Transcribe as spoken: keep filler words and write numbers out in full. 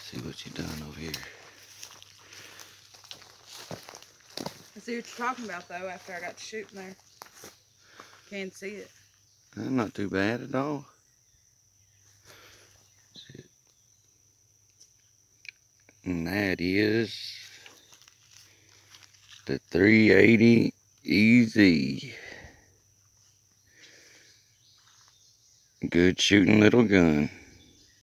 See what you done over here. I see what you're talking about though after I got to shooting there. Can't see it. That's not too bad at all. And that is the three eighty E Z. Good shooting little gun.